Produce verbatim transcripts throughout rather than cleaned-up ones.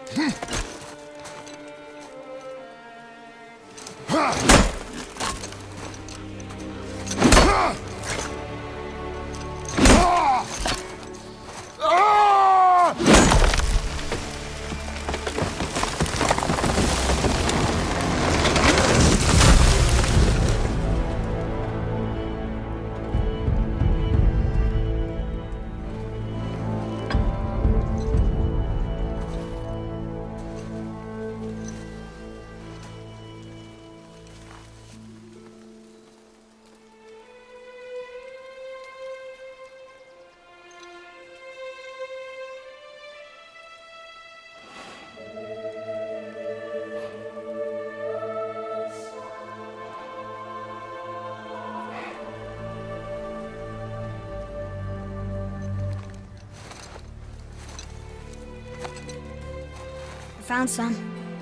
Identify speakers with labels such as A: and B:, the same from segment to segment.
A: Found some.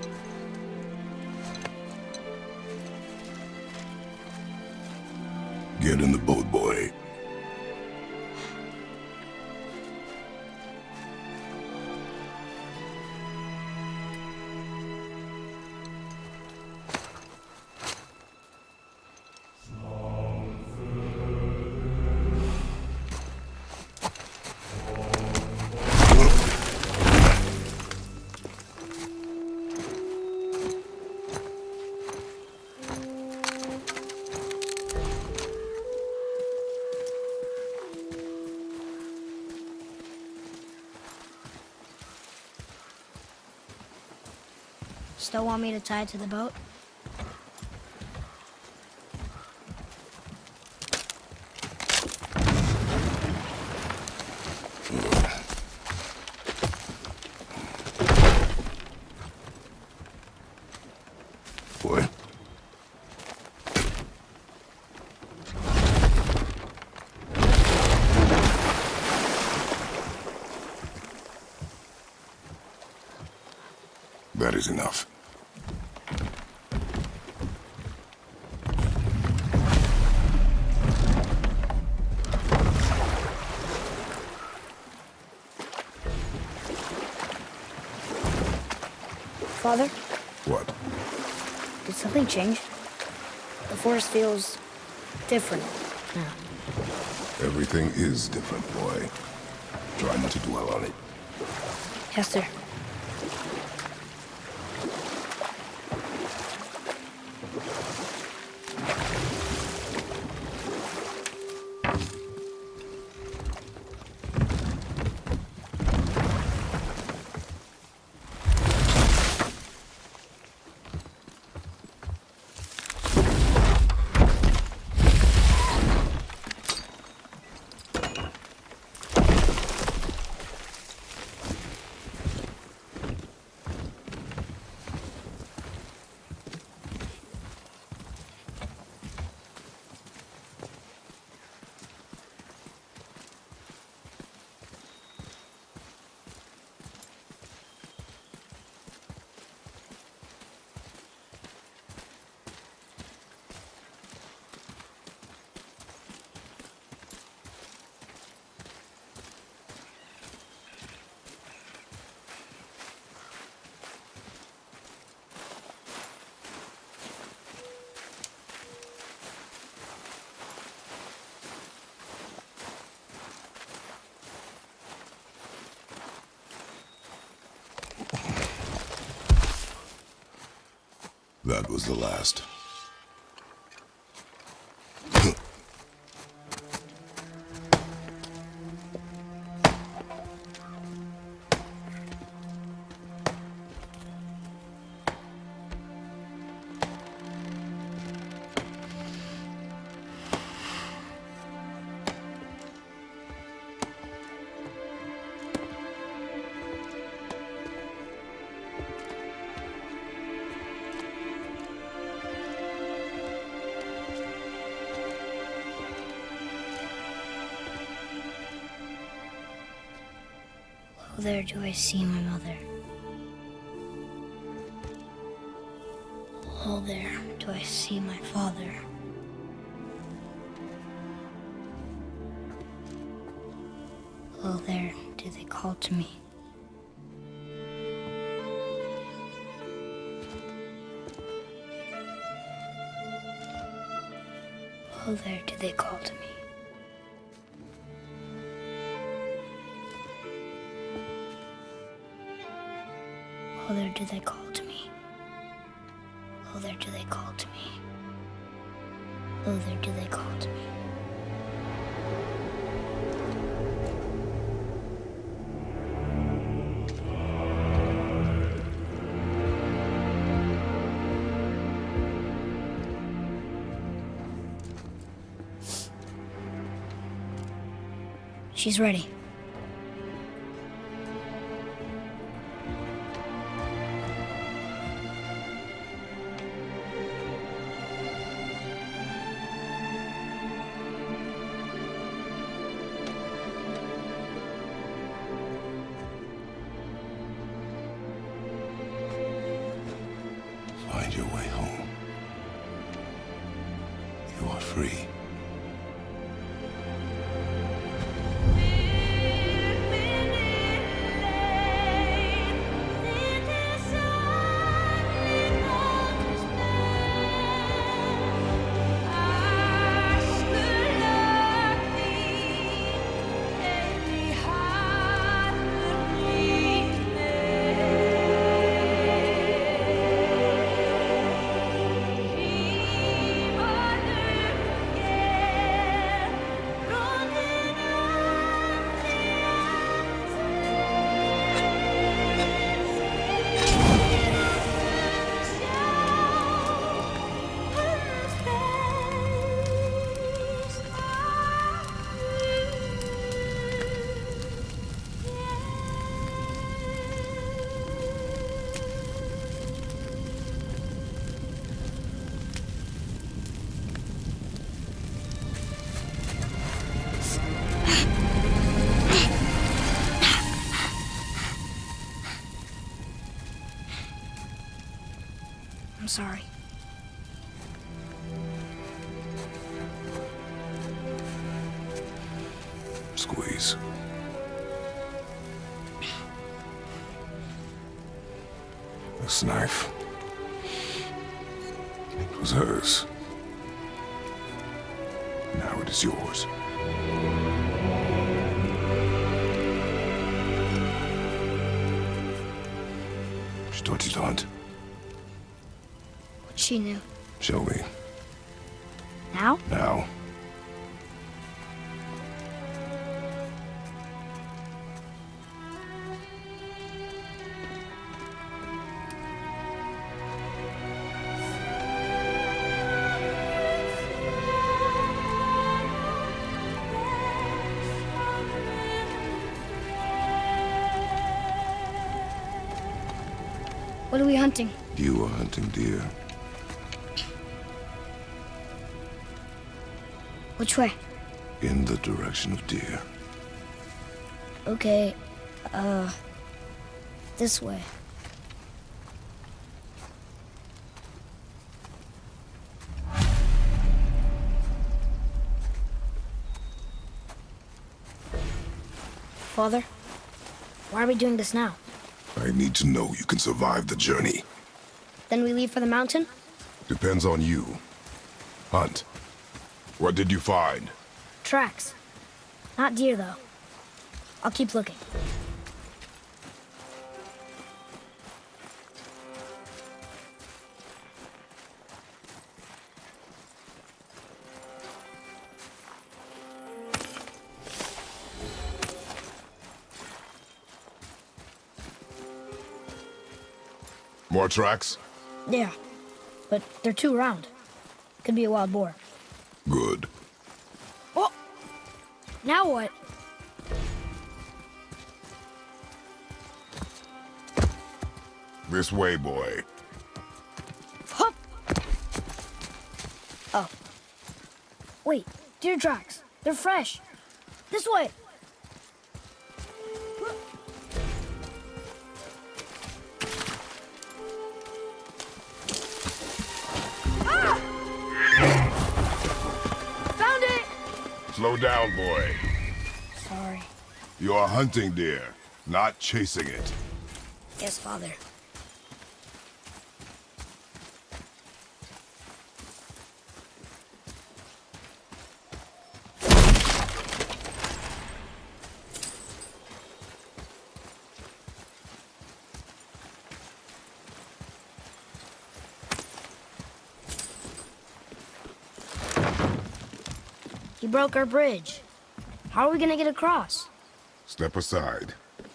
B: Get in the boat, boy.
A: Still want me to tie it to the boat?
B: Boy. That is enough.
A: Father?
B: What?
A: Did something change? The forest feels different now.
B: Everything is different, boy. Try not to dwell on it.
A: Yes, sir.
B: That was the last.
A: Oh, there do I see my mother. Oh, there do I see my father. Oh, there do they call to me. Oh, there do they call to me. Oh, there do they call to me. Oh, there do they call to me. Oh, there do they call to me. She's ready.
B: Find your way home. You are free. I'm sorry. Squeeze. This knife. It was hers. Now it is yours. She taught you to hunt.
A: She knew.
B: Show me.
A: Now?
B: Now.
A: What are we hunting?
B: You are hunting deer.
A: Which way?
B: In the direction of deer.
A: Okay, uh, this way. Father, why are we doing this now?
B: I need to know you can survive the journey.
A: Then we leave for the mountain?
B: Depends on you. Hunt. What did you find?
A: Tracks. Not deer, though. I'll keep looking.
B: More tracks?
A: Yeah, but they're too round. Could be a wild boar.
B: Good.
A: Oh! Now what?
B: This way, boy.
A: Hup! Oh. Wait, deer tracks. They're fresh. This way!
B: Slow down, boy.
A: Sorry.
B: You are hunting deer, not chasing it.
A: Yes, Father. He broke our bridge. How are we gonna get across?
B: Step aside.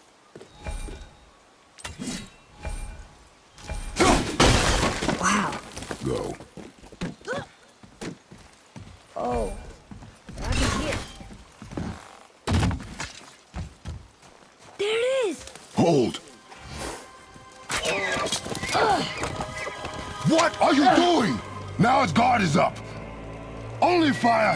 A: Wow.
B: Go.
A: Oh, I can hear. There it is!
B: Hold! What are you doing? Now his guard is up. Only fire.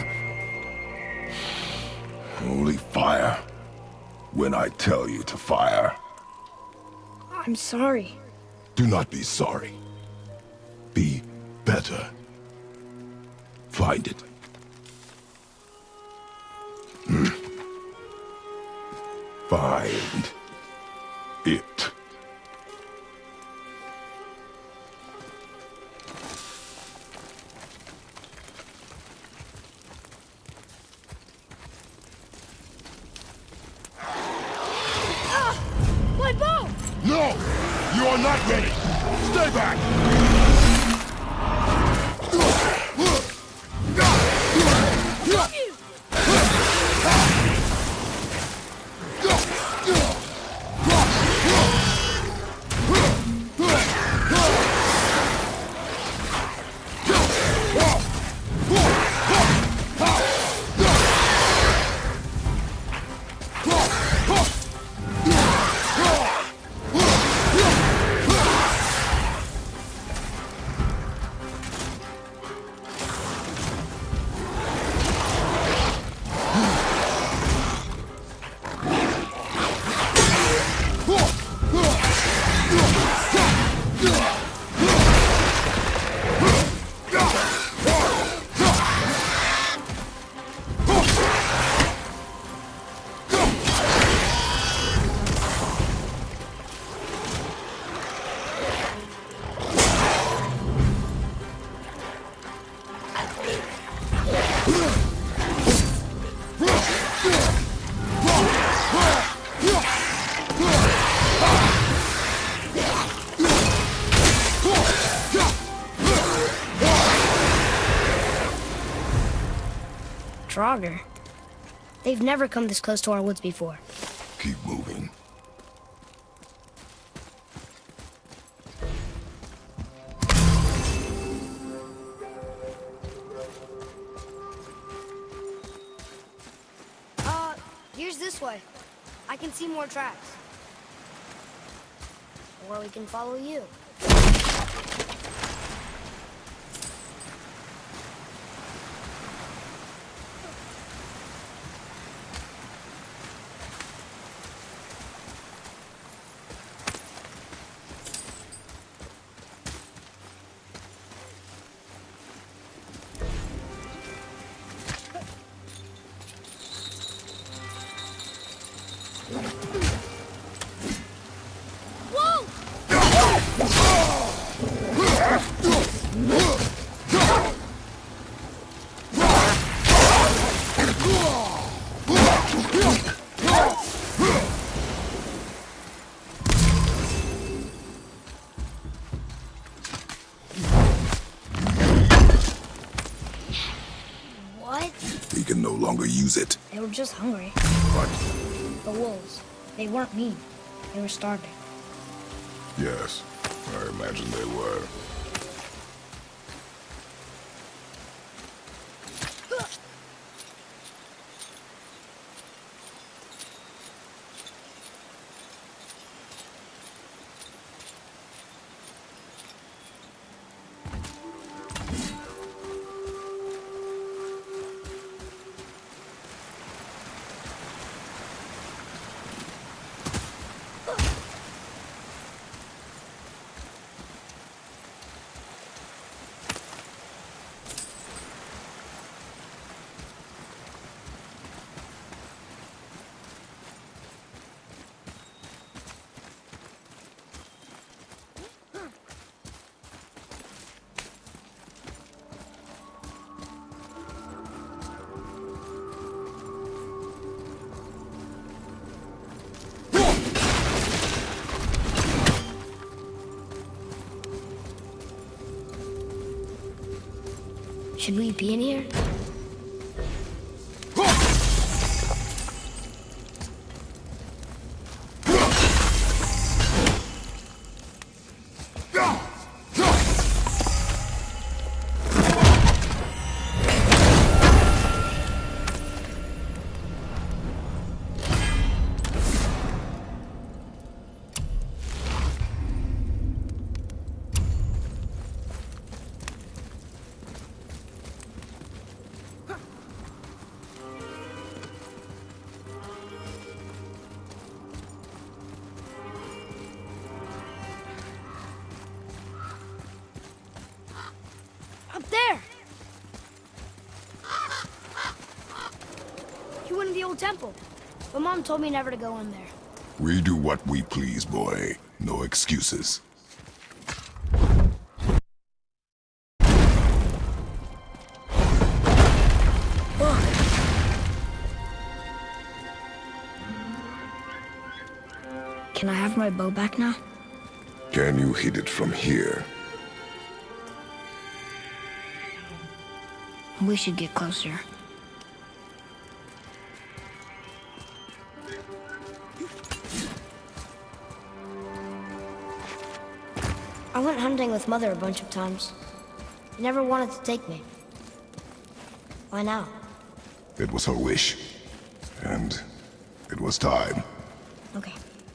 B: Only fire. When I tell you to fire.
A: I'm sorry.
B: Do not be sorry. Be better. Find it. Hmm. Find it.
A: Ah! My bow!
B: No! You are not ready! Stay back!
A: Draugr. They've never come this close to our woods before.
B: Keep moving.
A: Uh, here's this way. I can see more tracks. Or we can follow you.
B: He can no longer use it.
A: They were just hungry.
B: What?
A: The wolves. They weren't mean. They were starving.
B: Yes, I imagine they were.
A: Should we be in here? Up there! You went in the old temple. But Mom told me never to go in there.
B: We do what we please, boy. No excuses.
A: Can I have my bow back now?
B: Can you hit it from here?
A: We should get closer. I went hunting with Mother a bunch of times. She never wanted to take me. Why now?
B: It was her wish. And it was time.
A: Okay.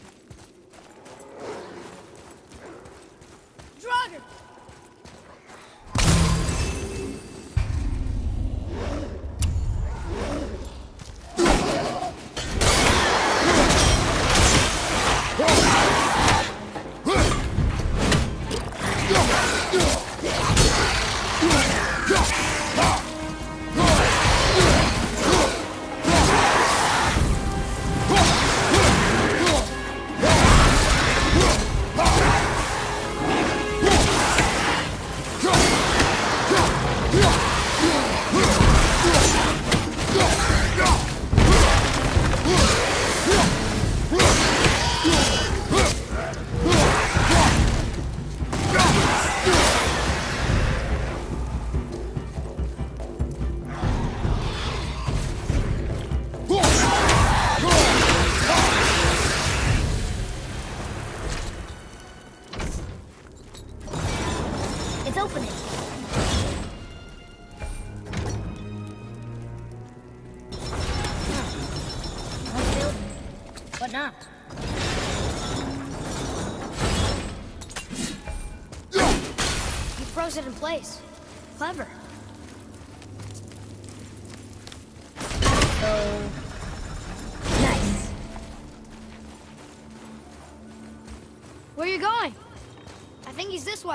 A: Not. You froze it in place. Clever. So... nice. Where are you going? I think he's this way.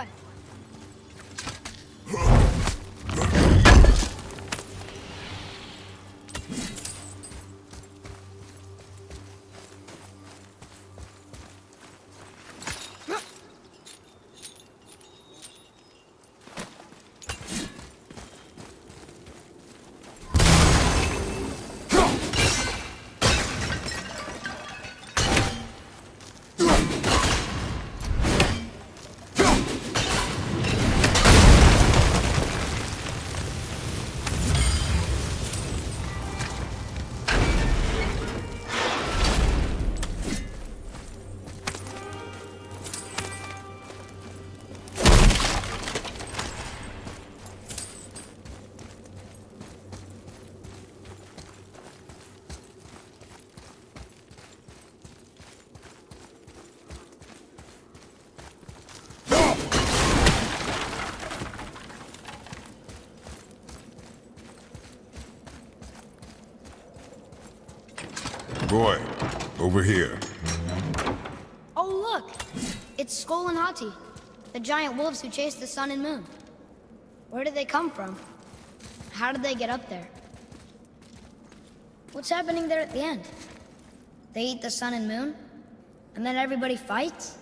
B: Boy, over here.
A: Oh, look! It's Skull and Hati, the giant wolves who chased the sun and moon. Where did they come from? How did they get up there? What's happening there at the end? They eat the sun and moon? And then everybody fights?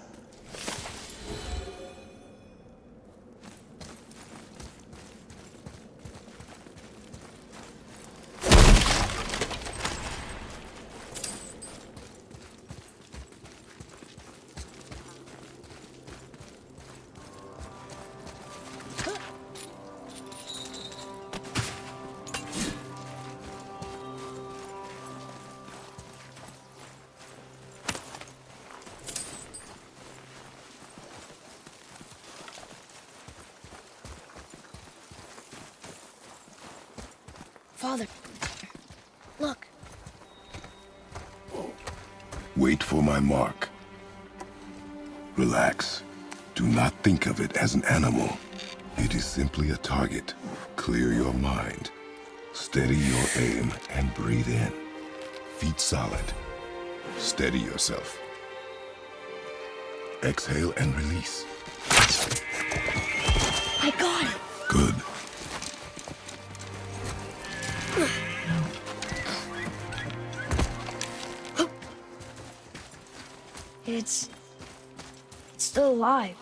A: Father, look.
B: Wait for my mark. Relax. Do not think of it as an animal. It is simply a target. Clear your mind. Steady your aim and breathe in. Feet solid. Steady yourself. Exhale and release.
A: I got it.
B: Good.
A: It's... it's still alive.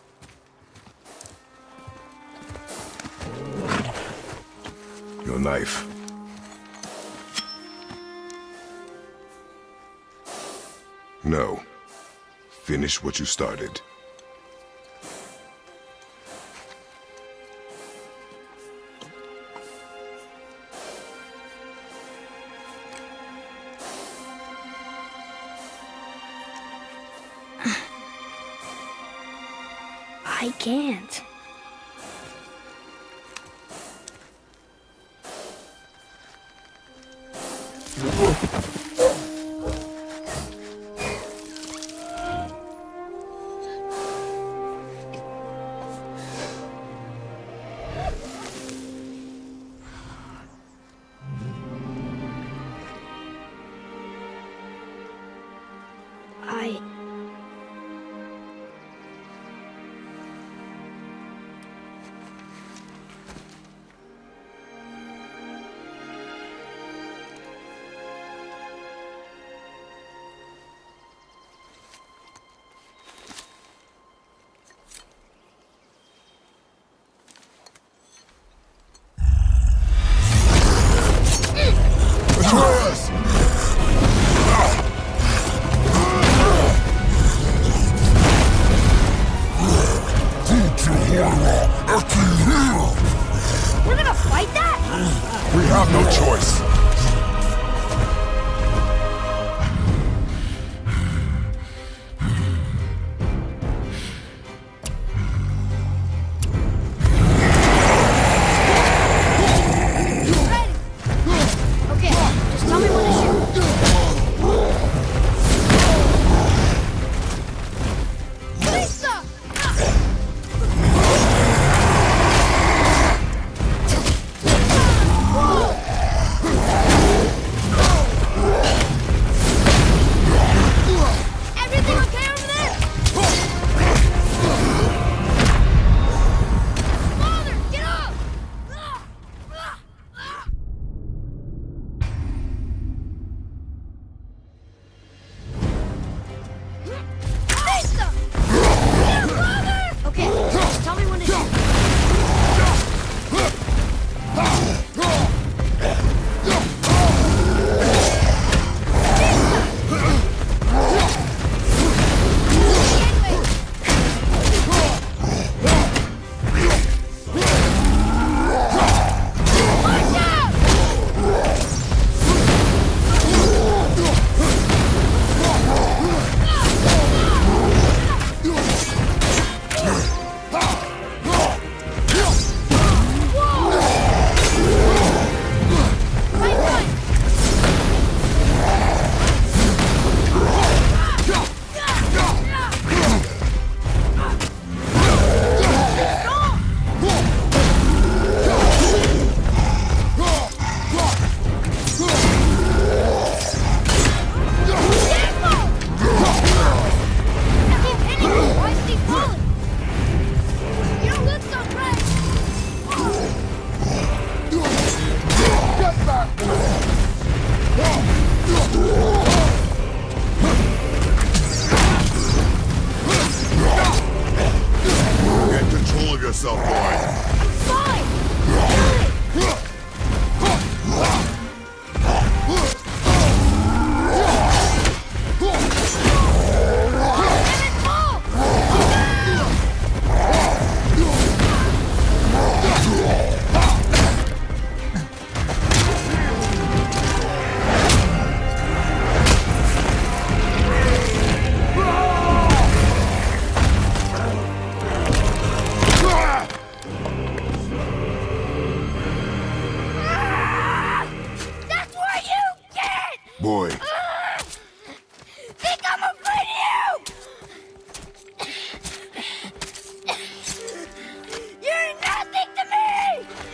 B: Your knife. No. Finish what you started.
A: I can't. I... We're gonna fight that?
B: We have no choice.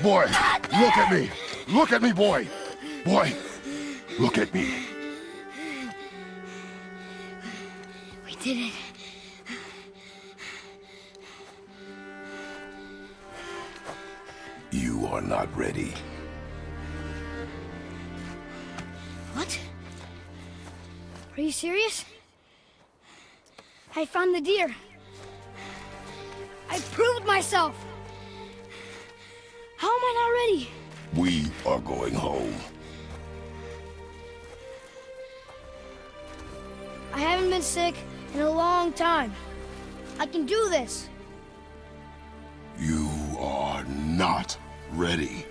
B: Boy, look at me! Look at me, boy! Boy, look at me!
A: We did it.
B: You are not ready.
A: What? Are you serious? I found the deer. I proved myself. How am I not ready?
B: We are going home.
A: I haven't been sick in a long time. I can do this.
B: You are not ready.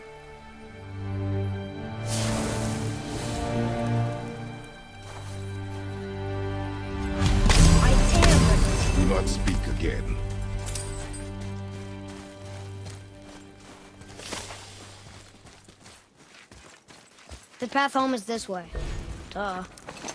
A: I am ready.
B: Do not speak again.
A: The path home is this way. Duh.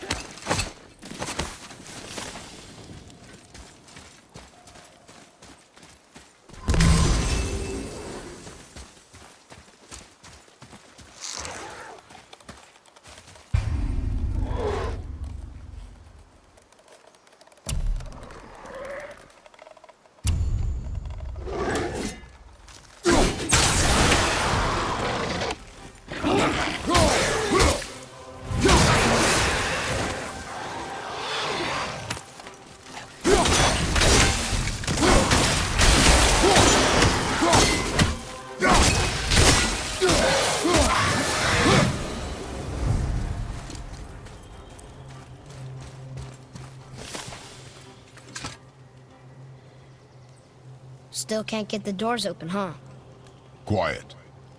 A: Still can't get the doors open, huh?
B: Quiet.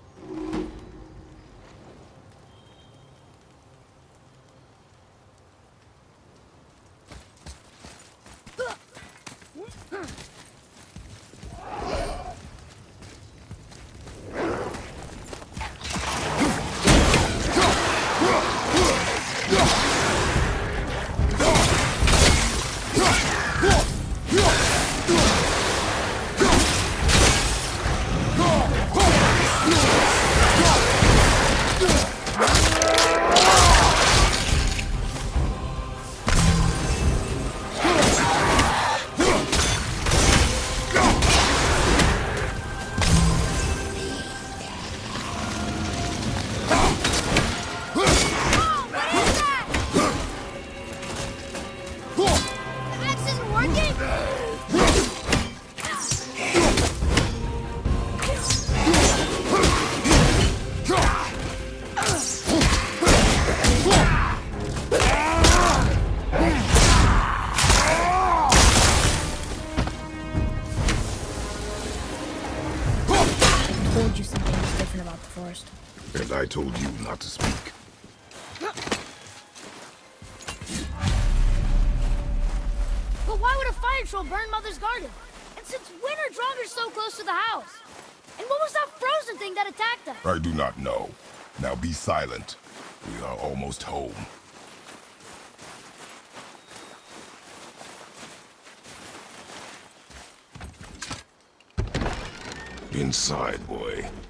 B: And I told you not to speak.
A: But why would a fire troll burn Mother's garden? And since when are Draugr so close to the house? And what was that frozen thing that attacked us?
B: I do not know. Now be silent. We are almost home. Inside, boy.